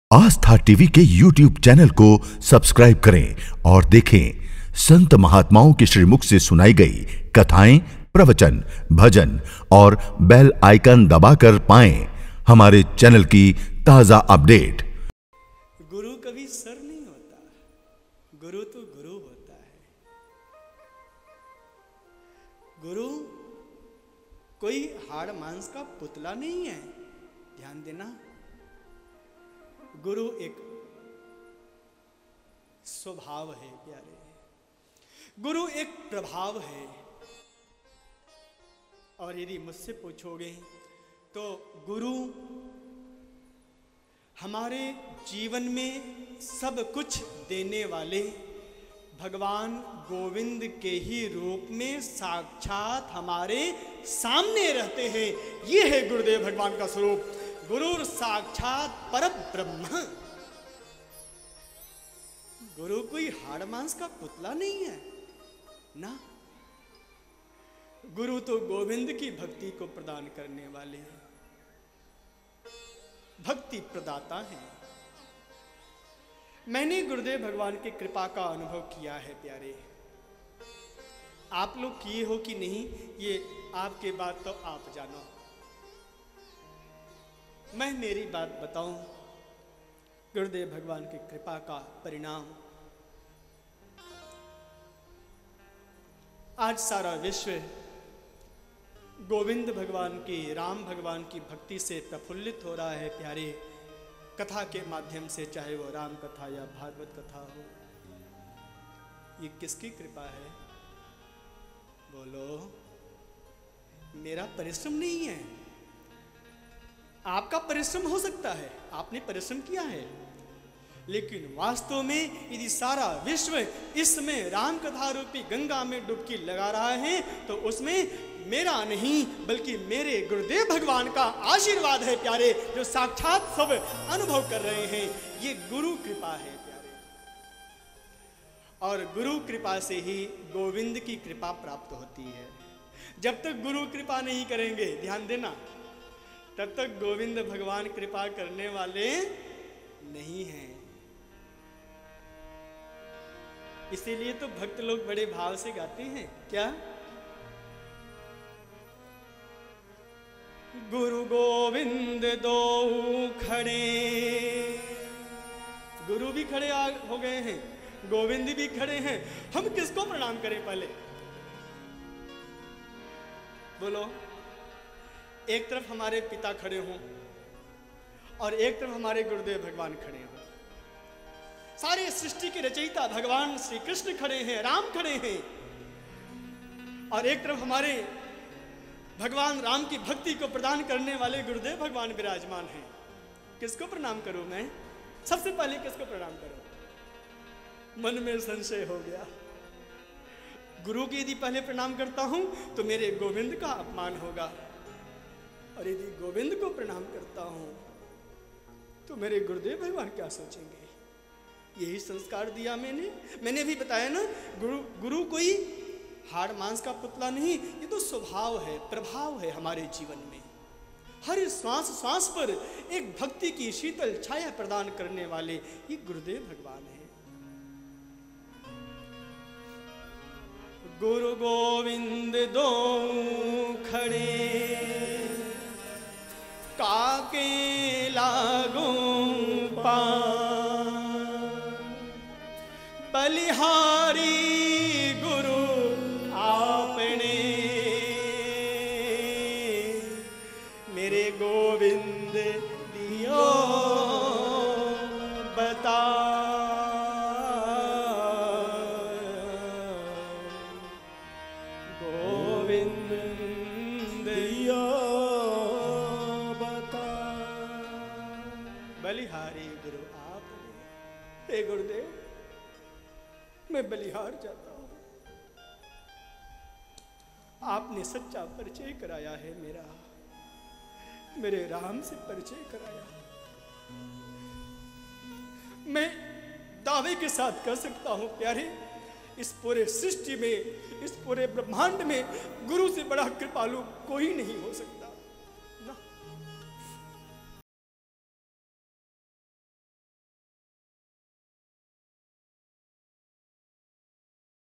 आस्था TV के YouTube channel को subscribe करें और देखें संत महात्माओं के श्रीमुख से सुनाई गई कथाएं, प्रवचन, भजन और बेल आइकन दबाकर पाएं हमारे चैनल की ताजा अपडेट। गुरु कभी सर नहीं होता, गुरु तो गुरु होता है। गुरु कोई हाड़ मांस का पुतला नहीं है, ध्यान देना। गुरु एक स्वभाव है प्यारे, गुरु एक प्रभाव है। और यदि मुझसे पूछोगे तो गुरु हमारे जीवन में सब कुछ देने वाले भगवान गोविंद के ही रूप में साक्षात हमारे सामने रहते हैं। ये है गुरुदेव भगवान का स्वरूप। गुरु साक्षात परब्रह्म। गुरु कोई हाड़ मांस का पुतला नहीं है ना। गुरु तो गोविंद की भक्ति को प्रदान करने वाले हैं, भक्ति प्रदाता हैं। मैंने गुरुदेव भगवान की कृपा का अनुभव किया है प्यारे। आप लोग किए हो कि नहीं, ये आपके बात तो आप जानो। मैं मेरी बात बताऊं, गुरुदेव भगवान की कृपा का परिणाम आज सारा विश्व गोविंद भगवान की, राम भगवान की भक्ति से प्रफुल्लित हो रहा है प्यारे। कथा के माध्यम से, चाहे वो राम कथा या भागवत कथा हो। ये किसकी कृपा है बोलो? मेरा परिश्रम नहीं है, आपका परिश्रम हो सकता है, आपने परिश्रम किया है, लेकिन वास्तव में यदि सारा विश्व इसमें राम कथा रूपी गंगा में डुबकी लगा रहा है तो उसमें मेरा नहीं बल्कि मेरे गुरुदेव भगवान का आशीर्वाद है प्यारे, जो साक्षात सब अनुभव कर रहे हैं। ये गुरु कृपा है प्यारे, और गुरु कृपा से ही गोविंद की कृपा प्राप्त होती है। जब तक गुरु कृपा नहीं करेंगे, ध्यान देना, तब तक गोविंद भगवान कृपा करने वाले नहीं हैं। इसीलिए तो भक्त लोग बड़े भाव से गाते हैं, क्या? गुरु गोविंद दो खड़े। गुरु भी खड़े हो गए हैं, गोविंद भी खड़े हैं। हम किसको प्रणाम करें पहले बोलो? एक तरफ हमारे पिता खड़े हों और एक तरफ हमारे गुरुदेव भगवान खड़े हों। सारे सृष्टि के रचयिता भगवान श्री कृष्ण खड़े हैं, राम खड़े हैं, और एक तरफ हमारे भगवान राम की भक्ति को प्रदान करने वाले गुरुदेव भगवान विराजमान हैं। किसको प्रणाम करूं मैं? सबसे पहले किसको प्रणाम करूं? मन में संशय हो गया। गुरु की यदि पहले प्रणाम करता हूं तो मेरे गोविंद का अपमान होगा, और यदि गोविंद को प्रणाम करता हूं तो मेरे गुरुदेव भगवान क्या सोचेंगे? यही संस्कार दिया मैंने भी बताया ना, गुरु कोई हाड़ मांस का पुतला नहीं, ये तो स्वभाव है, प्रभाव है हमारे जीवन में। हर श्वास श्वास पर एक भक्ति की शीतल छाया प्रदान करने वाले ये गुरुदेव भगवान है। गुरु गोविंद दो खड़े, काके लागू पां, बलिहारी गुरु आपने, मेरे गोविंद दियो बता। गोविंद दियो बता, बलिहारी गुरु आपने। हे गुरुदेव, मैं बलिहार जाता हूं, आपने सच्चा परिचय कराया है मेरा, मेरे राम से परिचय कराया। मैं दावे के साथ कह सकता हूं प्यारे, इस पूरे सृष्टि में, इस पूरे ब्रह्मांड में गुरु से बड़ा कृपालु कोई नहीं हो सकता।